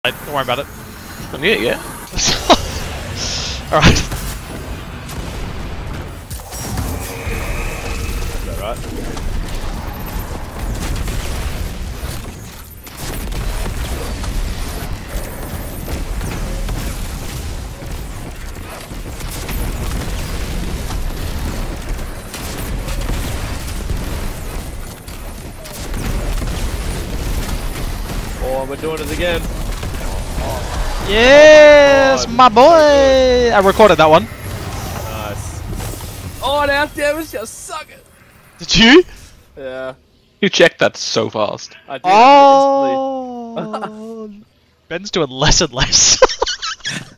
Don't worry about it. Yeah. Alright. Alright. Oh, we're doing it again. Yes, God, my boy! I recorded that one. Nice. Oh, now damage, you suck it. Did you? Yeah, You checked that so fast. I did. I did it instantly. Oh, Ben's doing less and less.